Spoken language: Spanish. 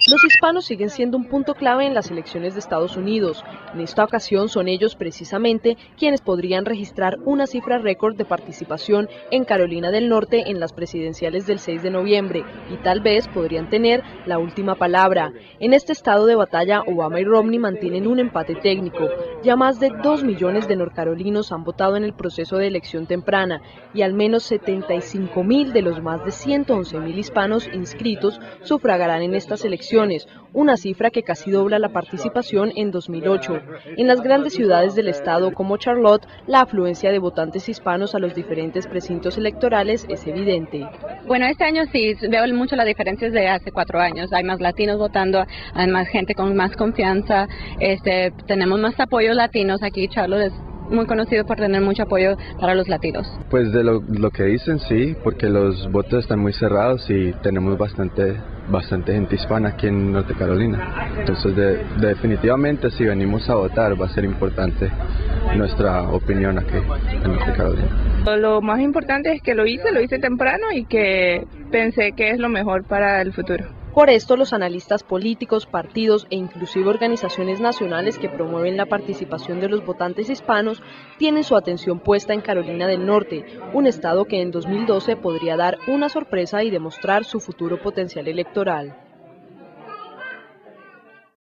Los hispanos siguen siendo un punto clave en las elecciones de Estados Unidos. En esta ocasión son ellos precisamente quienes podrían registrar una cifra récord de participación en Carolina del Norte en las presidenciales del 6 de noviembre y tal vez podrían tener la última palabra. En este estado de batalla, Obama y Romney mantienen un empate técnico. Ya más de 2 millones de norcarolinos han votado en el proceso de elección temprana y al menos 75.000 de los más de 111.000 hispanos inscritos sufragarán en estas elecciones, una cifra que casi dobla la participación en 2008. En las grandes ciudades del estado como Charlotte, la afluencia de votantes hispanos a los diferentes precintos electorales es evidente. Bueno, este año sí veo mucho la diferencia de hace 4 años. Hay más latinos votando, hay más gente con más confianza, tenemos más apoyo latinos aquí. Charlotte es muy conocido por tener mucho apoyo para los latinos. Pues de lo que dicen sí, porque los votos están muy cerrados y tenemos bastante gente hispana aquí en Norte Carolina. Entonces definitivamente si venimos a votar va a ser importante nuestra opinión aquí en Norte Carolina. Lo más importante es que lo hice temprano y que pensé que es lo mejor para el futuro. Por esto, los analistas políticos, partidos e inclusive organizaciones nacionales que promueven la participación de los votantes hispanos tienen su atención puesta en Carolina del Norte, un estado que en 2012 podría dar una sorpresa y demostrar su futuro potencial electoral.